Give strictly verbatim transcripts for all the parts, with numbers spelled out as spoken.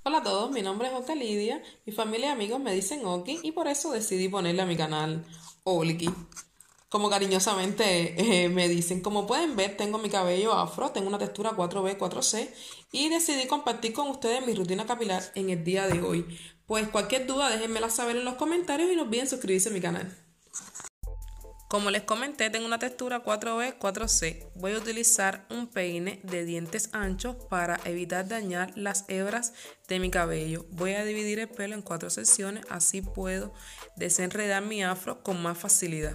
Hola a todos, mi nombre es Oka Lidia, mi familia y amigos me dicen Oki y por eso decidí ponerle a mi canal Olki, como cariñosamente eh, me dicen. Como pueden ver, tengo mi cabello afro, tengo una textura cuatro B, cuatro C y decidí compartir con ustedes mi rutina capilar en el día de hoy. Pues cualquier duda déjenmela saber en los comentarios y no olviden suscribirse a mi canal. Como les comenté, tengo una textura cuatro B, cuatro C. Voy a utilizar un peine de dientes anchos para evitar dañar las hebras de mi cabello. Voy a dividir el pelo en cuatro secciones, así puedo desenredar mi afro con más facilidad.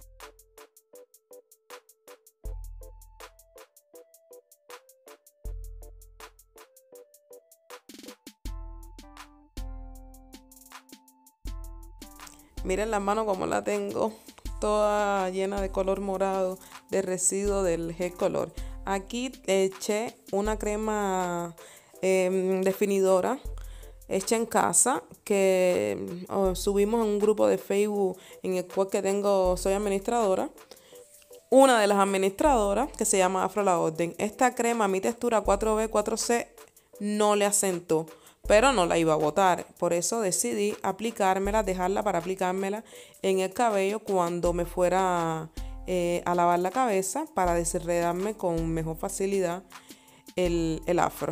Miren la mano como la tengo, toda llena de color morado, de residuo del gel color. Aquí eché una crema eh, definidora hecha en casa que oh, subimos en un grupo de Facebook en el cual que tengo, soy administradora. Una de las administradoras que se llama Afro La Orden. Esta crema a mi textura cuatro B, cuatro C no le asentó, pero no la iba a botar. Por eso decidí aplicármela, dejarla para aplicármela en el cabello cuando me fuera eh, a lavar la cabeza para desenredarme con mejor facilidad el, el afro.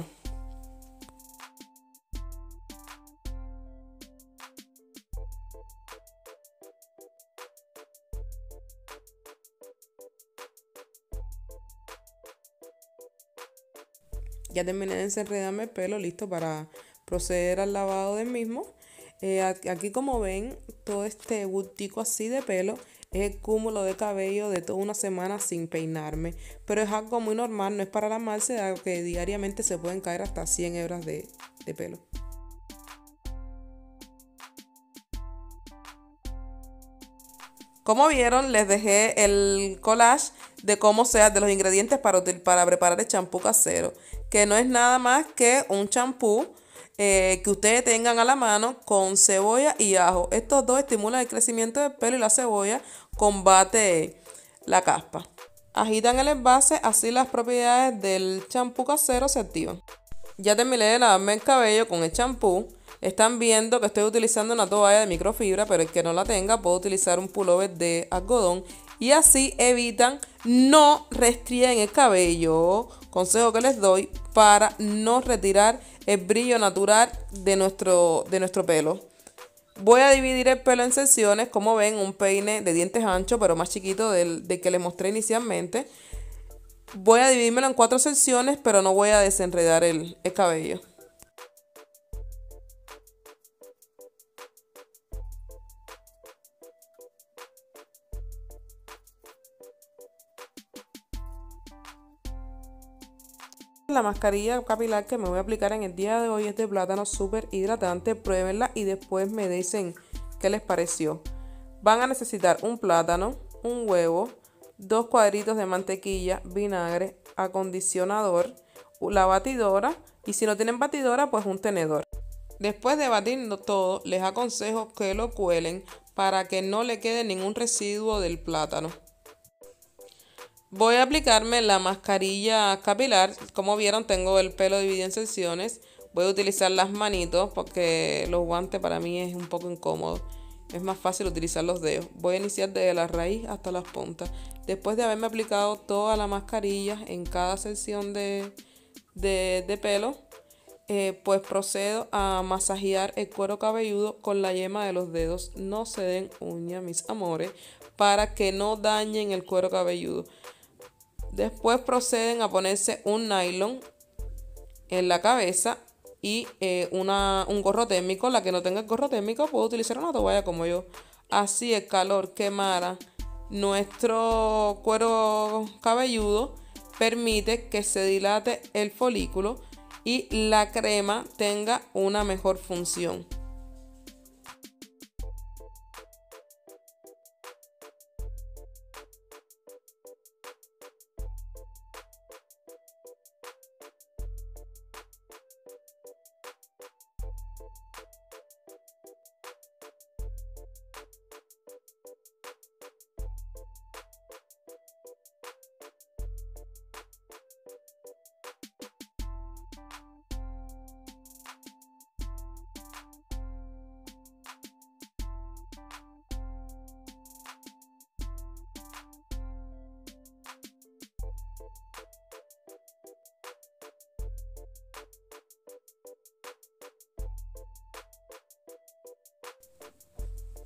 Ya terminé de desenredarme el pelo, listo para proceder al lavado del mismo. Eh, aquí como ven, todo este bultico así de pelo es el cúmulo de cabello de toda una semana sin peinarme. Pero es algo muy normal, no es para alarmarse, dado que diariamente se pueden caer hasta cien hebras de, de pelo. Como vieron, les dejé el collage de cómo sea, de los ingredientes para, para preparar el champú casero, que no es nada más que un champú eh, que ustedes tengan a la mano con cebolla y ajo. Estos dos estimulan el crecimiento del pelo y la cebolla combate la caspa. Agitan el envase, así las propiedades del champú casero se activan. Ya terminé de lavarme el cabello con el champú. Están viendo que estoy utilizando una toalla de microfibra, pero el que no la tenga puede utilizar un pullover de algodón y así evitan no restringen el cabello. Consejo que les doy para no retirar el brillo natural de nuestro, de nuestro pelo. Voy a dividir el pelo en secciones, como ven, un peine de dientes anchos, pero más chiquito del, del que les mostré inicialmente. Voy a dividírmelo en cuatro secciones, pero no voy a desenredar el, el cabello. La mascarilla capilar que me voy a aplicar en el día de hoy es de plátano súper hidratante. Pruébenla y después me dicen qué les pareció. Van a necesitar un plátano, un huevo, dos cuadritos de mantequilla, vinagre, acondicionador, la batidora y si no tienen batidora, pues un tenedor. Después de batirlo todo, les aconsejo que lo cuelen para que no le quede ningún residuo del plátano. Voy a aplicarme la mascarilla capilar. Como vieron, tengo el pelo dividido en secciones. Voy a utilizar las manitos porque los guantes para mí es un poco incómodo. Es más fácil utilizar los dedos. Voy a iniciar desde la raíz hasta las puntas. Después de haberme aplicado toda la mascarilla en cada sección de, de, de pelo, eh, pues procedo a masajear el cuero cabelludo con la yema de los dedos. No se den uña, mis amores, para que no dañen el cuero cabelludo. Después proceden a ponerse un nylon en la cabeza y eh, una, un gorro térmico. La que no tenga el gorro térmico puede utilizar una toalla como yo. Así el calor quemara nuestro cuero cabelludo permite que se dilate el folículo y la crema tenga una mejor función.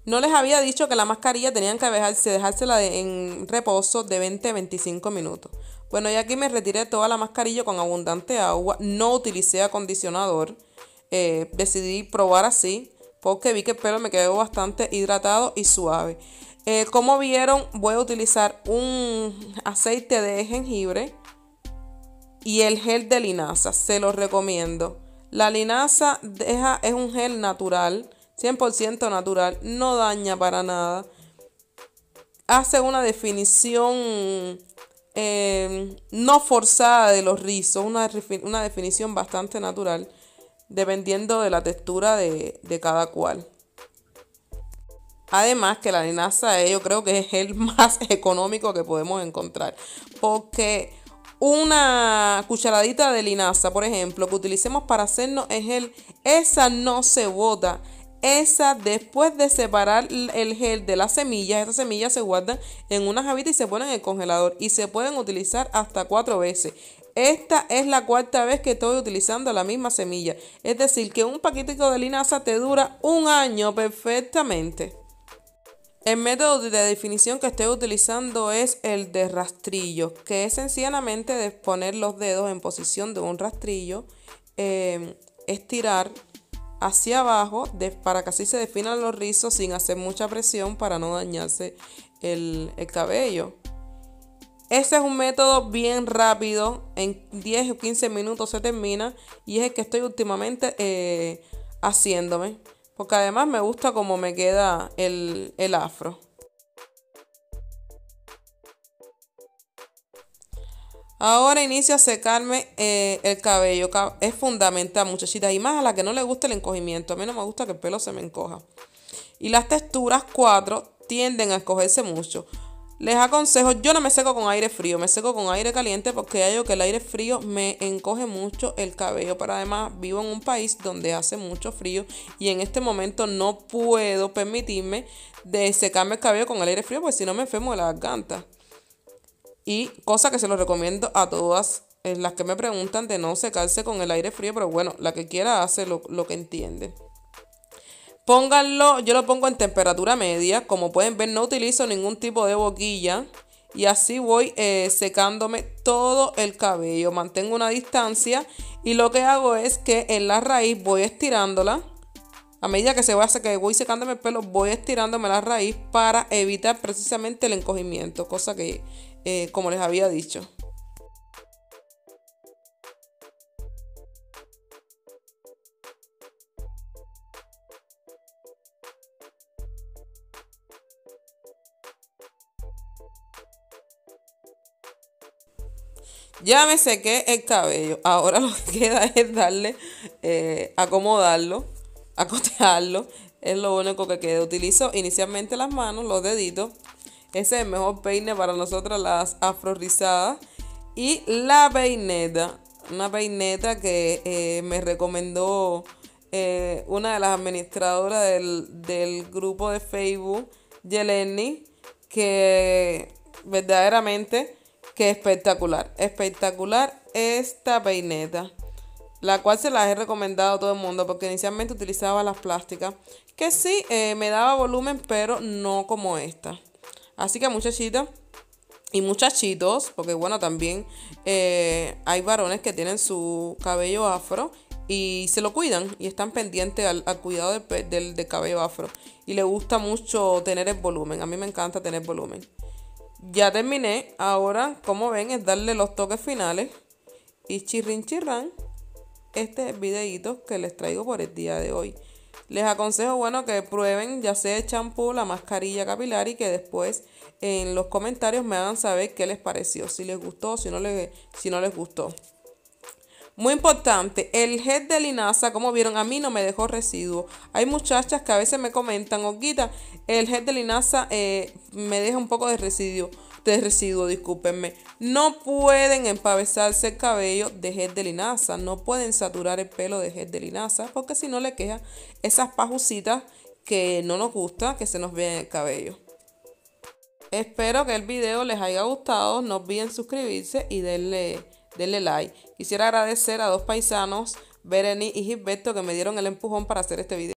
No les había dicho que la mascarilla tenían que dejarse, dejársela de, en reposo de veinte a veinticinco minutos. Bueno, y aquí me retiré toda la mascarilla con abundante agua. No utilicé acondicionador. Eh, decidí probar así porque vi que el pelo me quedó bastante hidratado y suave. Eh, como vieron, voy a utilizar un aceite de jengibre y el gel de linaza. Se los recomiendo. La linaza deja, es un gel natural, cien por ciento natural, no daña para nada. Hace una definición eh, no forzada de los rizos, una, una definición bastante natural, dependiendo de la textura de, de cada cual. Además que la linaza yo creo que es el más económico que podemos encontrar, porque una cucharadita de linaza, por ejemplo, que utilicemos para hacernos el gel, esa no se bota. Esa, después de separar el gel de las semillas, esas semillas se guardan en una jabita y se ponen en el congelador y se pueden utilizar hasta cuatro veces. Esta es la cuarta vez que estoy utilizando la misma semilla. Es decir, que un paquetico de linaza te dura un año perfectamente. El método de definición que estoy utilizando es el de rastrillo, que es sencillamente de poner los dedos en posición de un rastrillo, eh, estirar hacia abajo de, para que así se definan los rizos sin hacer mucha presión para no dañarse el, el cabello. Ese es un método bien rápido, en diez o quince minutos se termina y es el que estoy últimamente eh, haciéndome. Porque además me gusta cómo me queda el, el afro. Ahora inicio a secarme eh, el cabello. Es fundamental, muchachitas. Y más a la que no le gusta el encogimiento. A mí no me gusta que el pelo se me encoja. Y las texturas cuatro tienden a encogerse mucho. Les aconsejo, yo no me seco con aire frío, me seco con aire caliente porque hallo que el aire frío me encoge mucho el cabello. Pero además vivo en un país donde hace mucho frío y en este momento no puedo permitirme de secarme el cabello con el aire frío porque si no me enfermo de la garganta. Y cosa que se lo recomiendo a todas eh, las que me preguntan de no secarse con el aire frío, pero bueno, la que quiera hace lo, lo que entiende. Pónganlo, yo lo pongo en temperatura media. Como pueden ver, no utilizo ningún tipo de boquilla. Y así voy eh, secándome todo el cabello. Mantengo una distancia. Y lo que hago es que en la raíz voy estirándola. A medida que se va a que voy secándome el pelo, voy estirándome la raíz para evitar precisamente el encogimiento. Cosa que, eh, como les había dicho. Ya me sequé el cabello. Ahora lo que queda es darle, eh, acomodarlo, acotearlo. Es lo único que queda. Utilizo inicialmente las manos, los deditos. Ese es el mejor peine para nosotras las afrorizadas. Y la peineta. Una peineta que eh, me recomendó eh, una de las administradoras del, del grupo de Facebook, Yeleni, que verdaderamente... que espectacular, espectacular esta peineta, la cual se las he recomendado a todo el mundo porque inicialmente utilizaba las plásticas, que sí eh, me daba volumen, pero no como esta. Así que muchachitas y muchachitos, porque bueno, también eh, hay varones que tienen su cabello afro y se lo cuidan y están pendientes al, al cuidado del, del, del cabello afro y les gusta mucho tener el volumen. A mí me encanta tener volumen. Ya terminé, ahora como ven es darle los toques finales y chirrin chirrán, este es el videíto que les traigo por el día de hoy. Les aconsejo, bueno, que prueben ya sea el champú, la mascarilla capilar y que después en los comentarios me hagan saber qué les pareció, si les gustó, si no les, si no les gustó. Muy importante, el gel de linaza, como vieron, a mí no me dejó residuo. Hay muchachas que a veces me comentan, Olguita, el gel de linaza eh, me deja un poco de residuo, de residuo, discúlpenme. No pueden empavesarse el cabello de gel de linaza, no pueden saturar el pelo de gel de linaza, porque si no le queja esas pajucitas que no nos gusta que se nos vean en el cabello. Espero que el video les haya gustado, no olviden suscribirse y denle... denle like. Quisiera agradecer a dos paisanos, Bereni y Gilberto, que me dieron el empujón para hacer este video.